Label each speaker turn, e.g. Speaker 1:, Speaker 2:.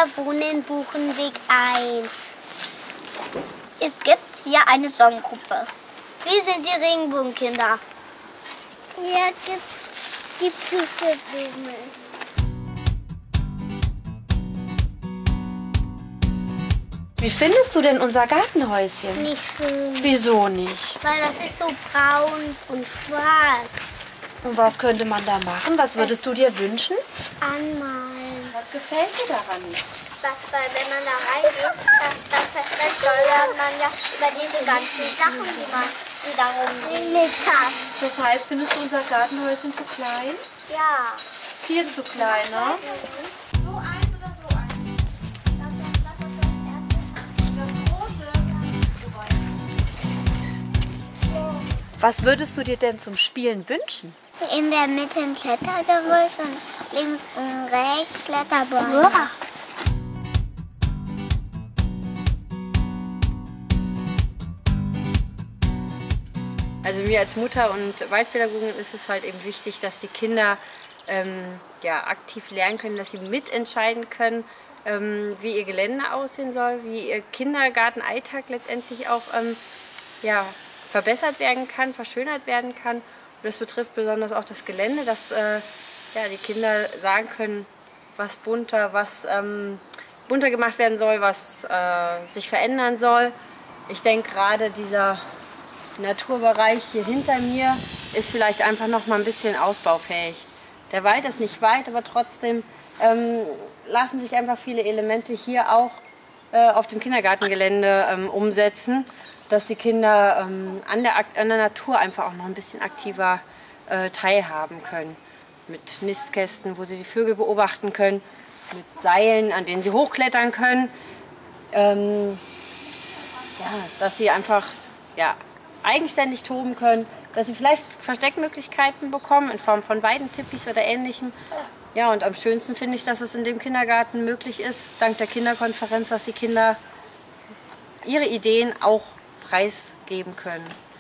Speaker 1: Kinder wohnen in Buchenweg 1. Es gibt hier eine Sonnengruppe. Wir sind die Regenbogenkinder. Hier gibt's die Pusteblumen.
Speaker 2: Wie findest du denn unser Gartenhäuschen?
Speaker 1: Nicht schön.
Speaker 2: Wieso nicht?
Speaker 1: Weil das ist so braun und schwarz.
Speaker 2: Und was könnte man da machen? Was würdest du dir wünschen?
Speaker 1: Anmalen.
Speaker 2: Was gefällt dir daran?
Speaker 1: Weil wenn man da reingeht, dann steuert man ja über diese ganzen Sachen, die da rumlittern.
Speaker 2: Das heißt, findest du unser Gartenhäuschen zu klein?
Speaker 1: Ja.
Speaker 2: Ist viel zu klein, ne?
Speaker 3: So eins oder so eins? Das große.
Speaker 2: Was würdest du dir denn zum Spielen wünschen?
Speaker 1: In der Mitte ein Klettergerüst und links und rechts Kletterbäume. Ja.
Speaker 4: Also mir als Mutter und Waldpädagogin ist es halt eben wichtig, dass die Kinder aktiv lernen können, dass sie mitentscheiden können, wie ihr Gelände aussehen soll, wie ihr Kindergartenalltag letztendlich auch verbessert werden kann, verschönert werden kann. Und das betrifft besonders auch das Gelände, dass die Kinder sagen können, was bunter gemacht werden soll, was sich verändern soll. Ich denke gerade dieser Naturbereich hier hinter mir ist vielleicht einfach noch mal ein bisschen ausbaufähig. Der Wald ist nicht weit, aber trotzdem lassen sich einfach viele Elemente hier auch auf dem Kindergartengelände umsetzen, dass die Kinder an der Natur einfach auch noch ein bisschen aktiver teilhaben können. Mit Nistkästen, wo sie die Vögel beobachten können, mit Seilen, an denen sie hochklettern können. Dass sie einfach eigenständig toben können, dass sie vielleicht Versteckmöglichkeiten bekommen in Form von Weidentippis oder Ähnlichem. Ja, und am schönsten finde ich, dass es in dem Kindergarten möglich ist, dank der Kinderkonferenz, dass die Kinder ihre Ideen auch preisgeben können.